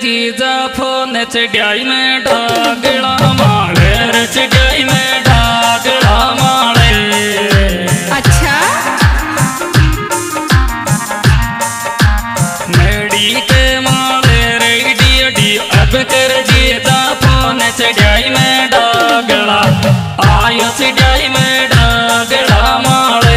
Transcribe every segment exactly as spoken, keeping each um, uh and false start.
जीजा फोन चढ़ाई में ढागड़ा माले रे चढ़ाई में ढागड़ा माले। अच्छा मेडी के माले रे डी डी अब कर जीजा फोन चढ़ाई में ढागड़ा आयो चढ़ाई में ढागड़ा माले।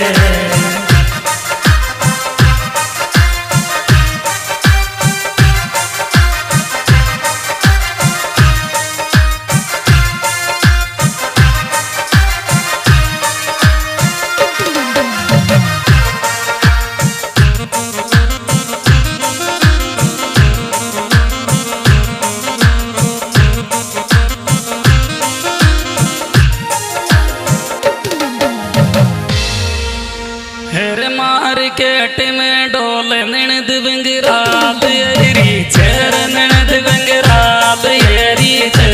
मार्केट में डोल ननद बंगराल येरी चेर ननद बंगराल येरी चे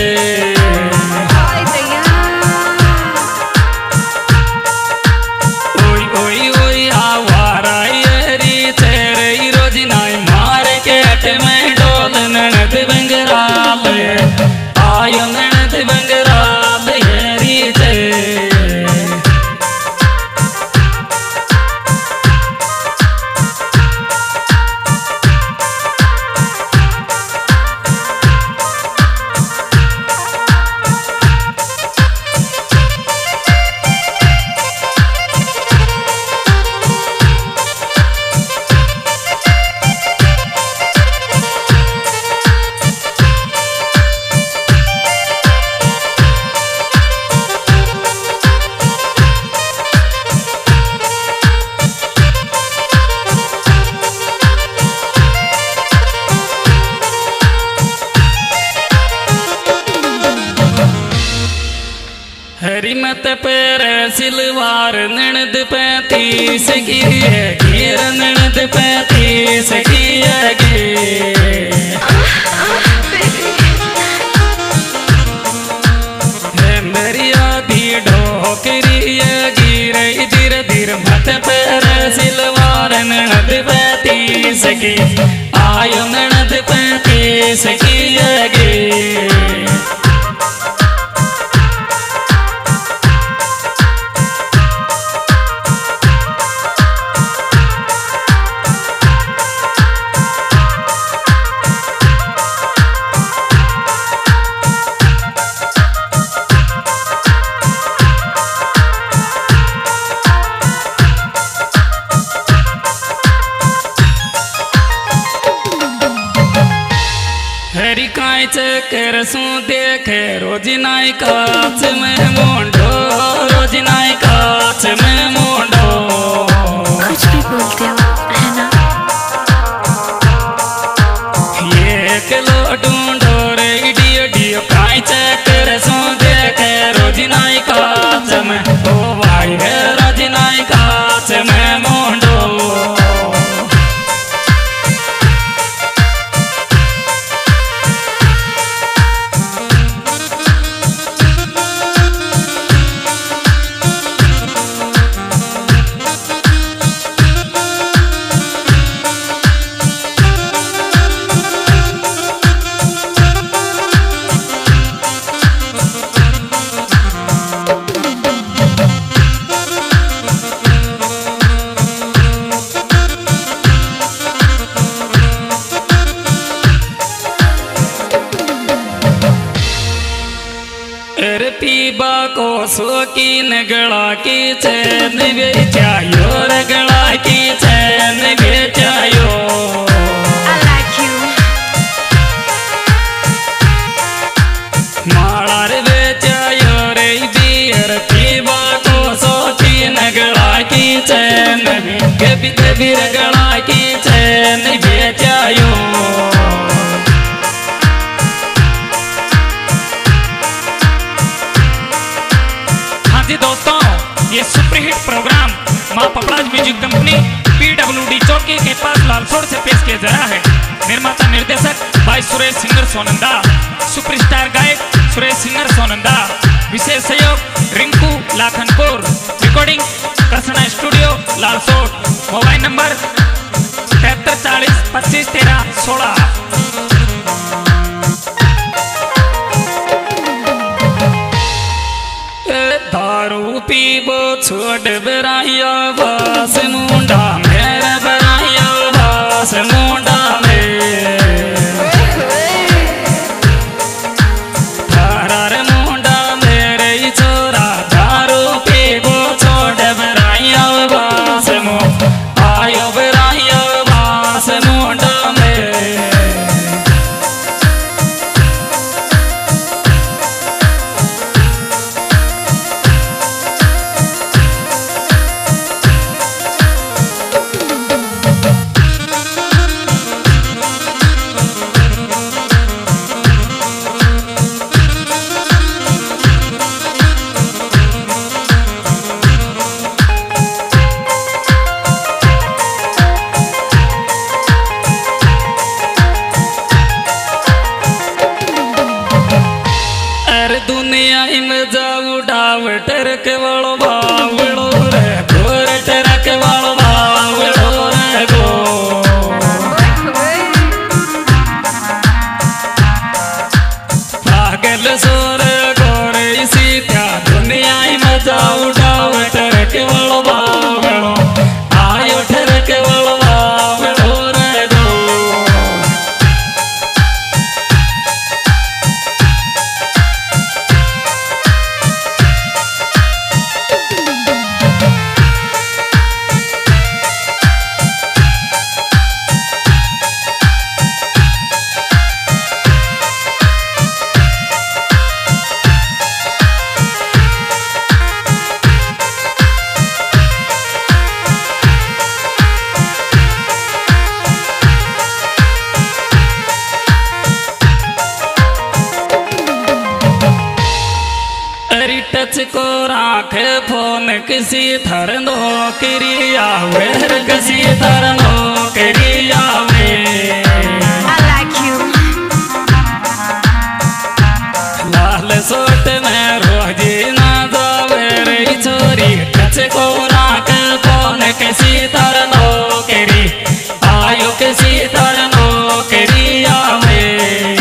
ओई ओई ओई आवारा येरी चेर रोज नाई मार्केट में डोल ननद बंगराल आयो ननद बंगराल येरी चे। हरी मत पैर सिलवार ननद पैंतीस की है गिर ननद पैंतीस की है गे मेरी आधी ढोकरी गिर धीरे धीरे मत पैर सिलवार ननद पैंतीस की आयो ननद पैंतीस की है गे। हरी कांच चक्कर सू देखे रोज नाई काच में मोंडो रोज नाई काच में मोंडो कुछ भी बोलते हो है ना। ये किलो ढूंढो रे डियो डियो कांच चक्कर सू देखे रोज नाई काच में ओ भाई है रोज नाई काच में मोंडो। पीबा को शौकीन गला की चैन बेचायो गला की चैन बेचायो। I like you। माला रे बेचायो रे बियर पीबा को शौकीन गला की चैन कभी कभी गला की चैन बेचायो। दोस्तों ये सुपरहिट प्रोग्राम मां पपड़ाज म्यूजिक कंपनी पीडब्ल्यूडी चौकी के पास लालसोड़ से पेश किया जा रहा है। निर्माता निर्देशक भाई सुरेश सिंगर सोनंदा, सुपरस्टार गायक सुरेश सिंगर सोनंदा, विशेष सहयोग Rinku Lakhanpur, recording Krishna studio Lalsot. Mobile number तिहत्तर चालीस पच्चीस तेरह सोलह। पीबो छोड़ बराइया बास मुंडा मेरे बराइया बास मुंडा में थारा रे मुंडा मेरे ही छोरा दारू पीबो छोड़ बराइया बास मु आयो बराइया बास मुंडा में दुनिया में जाऊ डाव टरक वालो बावड़ो रे गोर टरक वालो बावड़ो रे गो पागल सोर गोरे सीता दुनिया में जाऊ डाव टरक वालो बावड़ो आयो टरक वालो बावड़ो रे गो टच को राखे फोन किसी थर नौकरिया वेर किसी थर नौकरिया में I like you. लाल सोट में रोजी ना जावे रे छोरी टच को राखे फोन किसी थर नौकरी आयो किसी थर नौकरिया में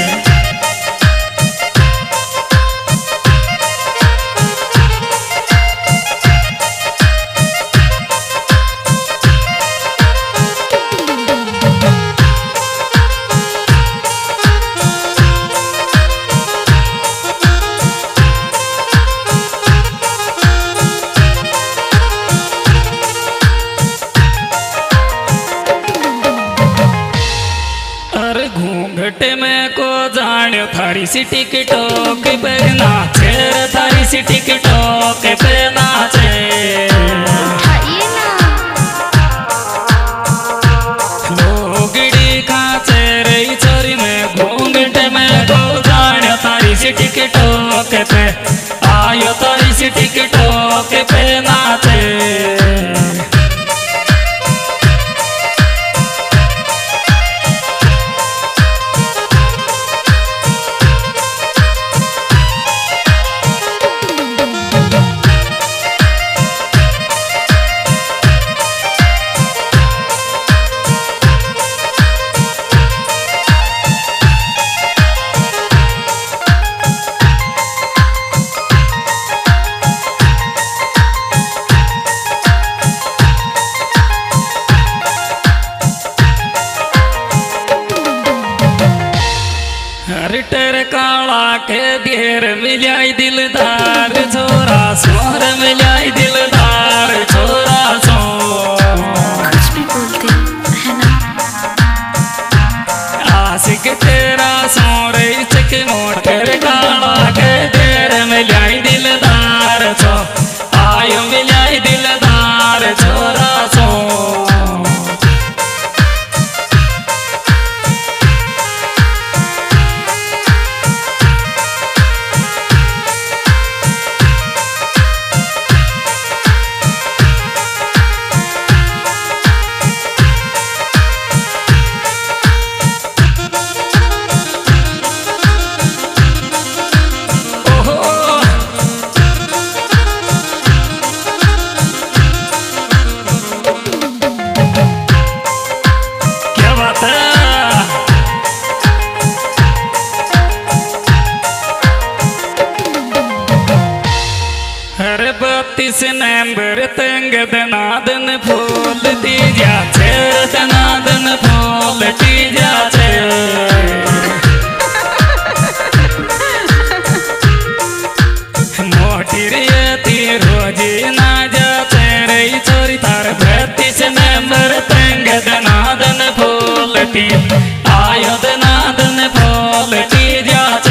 घूंघटे में को जाने थारी सी टिकटों के पे नाचे थारी सी टिकटों के पे नाचे उठाइए ना। लोगड़ी खाचे रे छोरी में घूंघटे में को जाने थारी सी टिकटों के पे आयो थारी सी टिकटों के पे नाचे रिटर काला के देर मिलाई दिलदार छोरा सोर मिलाई दिलदार छोरा सो कुछ भी बोलते हो है ना। आशिक तेरा सोरे चक मोटर काला के देर मिलाई दिलदार छो आयो मिलाई दिलदार छोरा सो बत्तीस नंबर तंग दनादन फूलती जाते दनादन फूलती जाते मोटी रेती रोजी ना जाते रही चोरी तार बत्तीस नंबर तंग दनादन फूलती आयो दनादन फूलती जाते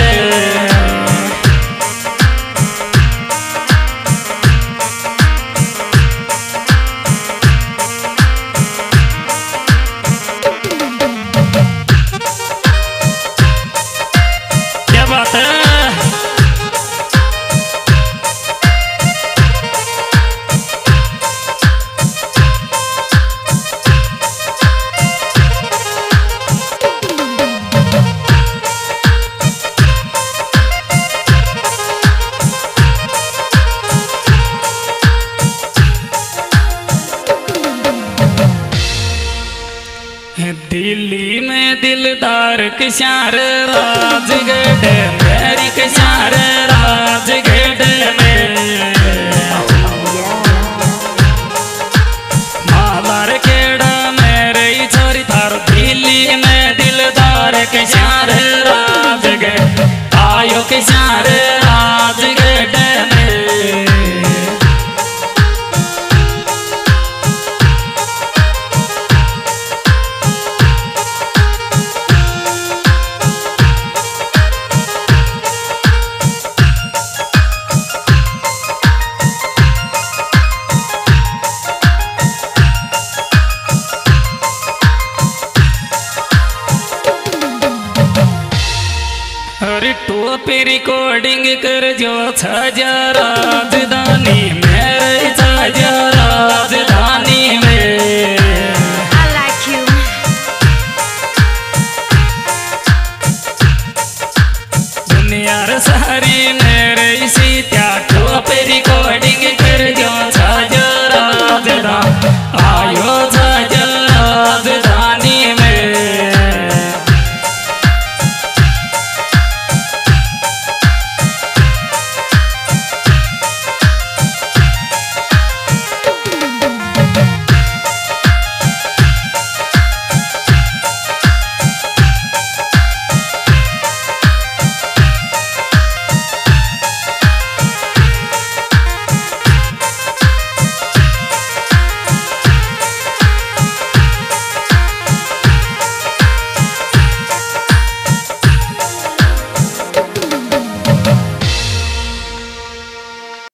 दिल्ली में दिलदार किशार राजगढ़ मेरी किशार राजगढ़ में मालार केड़ा मेरे छोरी थार दिल्ली में दिलदार किशार राजगढ़ आयो किशार राजगढ़ में टोपी रिकॉर्डिंग कर जो छजा राजधानी मेरे छजा राजधानी में I like you. दुनिया रे सारी